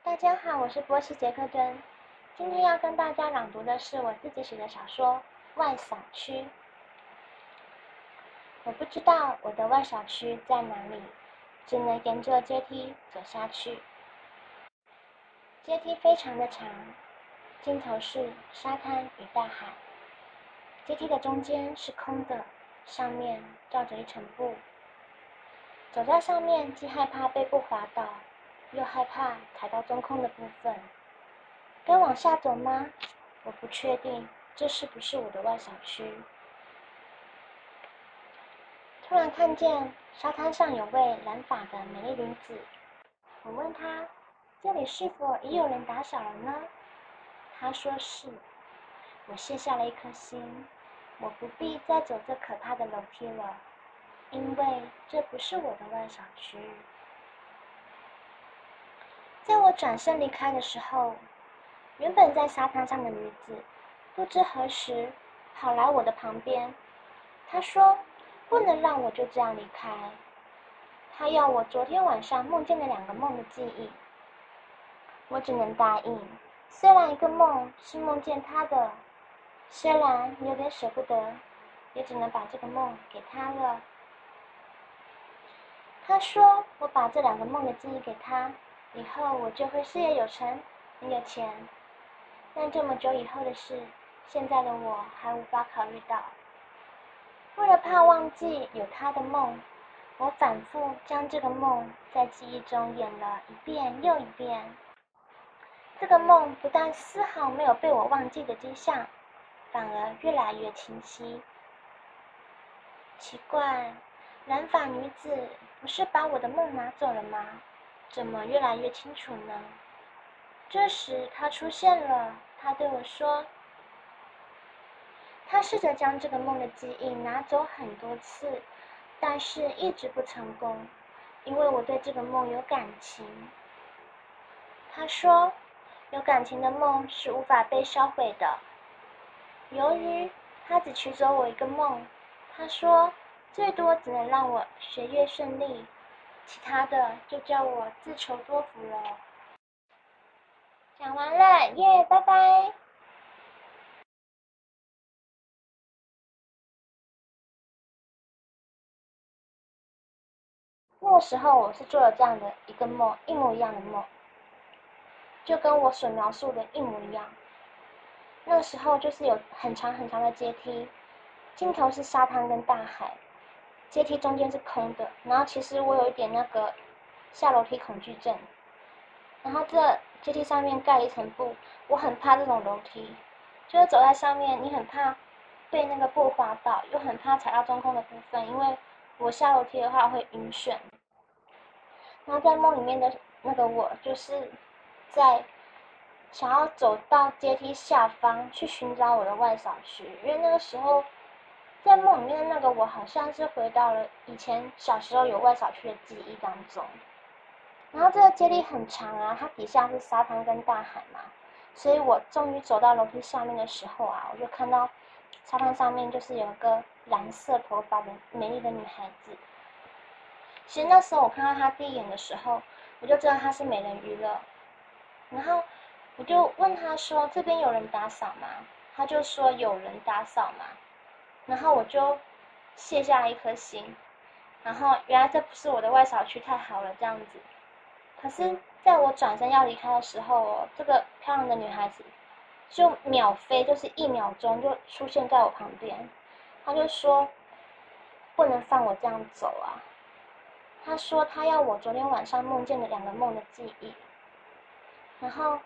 大家好，我是波西·杰克顿。今天要跟大家朗读的是我自己写的小说《外小区》。我不知道我的外小区在哪里，只能沿着阶梯走下去。阶梯非常的长，尽头是沙滩与大海。阶梯的中间是空的，上面罩着一层布。走在上面，既害怕被布滑倒，又害怕踩到中空的部分。该往下走吗？我不确定这是不是我的外小区。突然看见沙滩上有位染发的美丽女子，我问她：“这里是否已有人打扫了呢？”她说是。我卸下了一颗心，我不必再走这可怕的楼梯了，因为这不是我的外小区。在我转身离开的时候，原本在沙滩上的女子不知何时跑来我的旁边，她说不能让我就这样离开，她要我昨天晚上梦见的2个梦的记忆。我只能答应，虽然一个梦是梦见她的，虽然有点舍不得，也只能把这个梦给她了。她说我把这2个梦的记忆给她，以后我就会事业有成，很有钱。但这么久以后的事，现在的我还无法考虑到。为了怕忘记有他的梦，我反复将这个梦在记忆中演了一遍又一遍。这个梦不但丝毫没有被我忘记的迹象，反而越来越清晰。奇怪，染发女子不是把我的梦拿走了吗？怎么越来越清楚呢？这时她出现了，她对我说，她试着将这个梦的记忆拿走很多次，但是一直不成功，因为我对这个梦有感情。她说，有感情的梦是无法被烧毁的。由于她只取走我一个梦，她说，最多只能让我学业顺利，其他的就叫我自求多福了。讲完了，耶，拜拜。那个时候我是做了这样的一个梦，一模一样的梦，就跟我所描述的一模一样。那个时候就是有很长很长的阶梯，尽头是沙滩跟大海，阶梯中间是空的。然后其实我有一点那个下楼梯恐惧症，然后这阶梯上面盖一层布，我很怕这种楼梯，就是走在上面，你很怕被那个布滑倒，又很怕踩到中空的部分，因为我下楼梯的话会晕眩。然后在梦里面的那个我，就是在想要走到阶梯下方去寻找我的外小区，因为那个时候在梦里面的那个我，好像是回到了以前小时候有外小区的记忆当中。然后这个阶梯很长啊，它底下是沙滩跟大海嘛，所以我终于走到楼梯下面的时候啊，我就看到沙滩上面就是有一个蓝色头发的美丽的女孩子。其实那时候我看到她第一眼的时候，我就知道她是美人鱼了。然后我就问她说：“这边有人打扫吗？”她就说：“有人打扫嘛。”然后我就卸下了一颗心。然后原来这不是我的外小区，太好了这样子。可是在我转身要离开的时候哦，这个漂亮的女孩子就秒飞，就是1秒钟就出现在我旁边。她就说：“不能放我这样走啊！”她说她要我昨天晚上梦见的2个梦的记忆，然后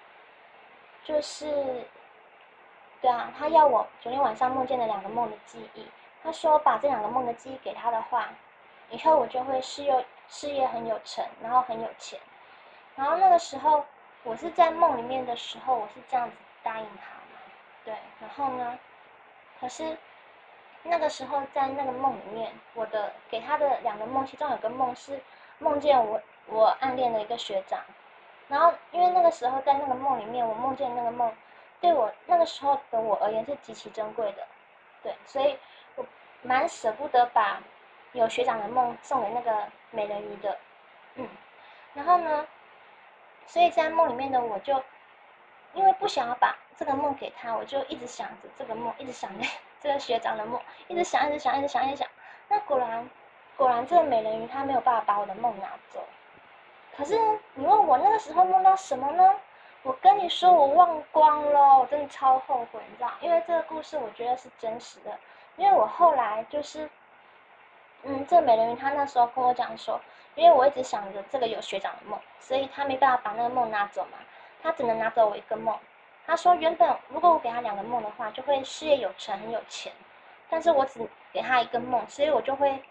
就是对啊，她要我昨天晚上梦见的2个梦的记忆。她说把这2个梦的记忆给她的话，以后我就会事业很有成，然后很有钱。然后那个时候我是在梦里面的时候，我是这样子答应她嘛，对。然后呢，可是那个时候在那个梦里面，我的给她的2个梦，其中有个梦是梦见我暗恋的一个学长。然后因为那个时候在那个梦里面，我梦见那个梦对我那个时候的我而言是极其珍贵的，对，所以我蛮舍不得把有学长的梦送给那个美人鱼的。然后呢， 所以在梦里面的我就因为不想要把这个梦给他，我就一直想着这个梦，一直想着这个学长的梦，一直想，一直想，一直想，一直想。那果然这个美人鱼她没有办法把我的梦拿走。可是你问我那个时候梦到什么呢？我跟你说我忘光了，我真的超后悔，你知道？因为这个故事我觉得是真实的，因为我后来就是，这个美人鱼她那时候跟我讲说，因为我一直想着这个有学长的梦，所以她没办法把那个梦拿走嘛，她只能拿走我一个梦。她说原本如果我给她2个梦的话，就会事业有成很有钱，但是我只给她一个梦，所以我就会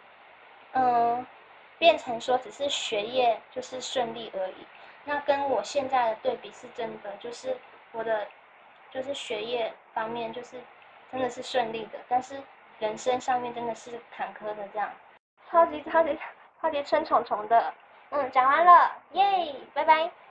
变成说只是学业就是顺利而已。那跟我现在的对比是真的，就是我的就是学业方面就是真的是顺利的，但是人生上面真的是坎坷的这样，超级超级超级春虫虫的。讲完了，耶，拜拜。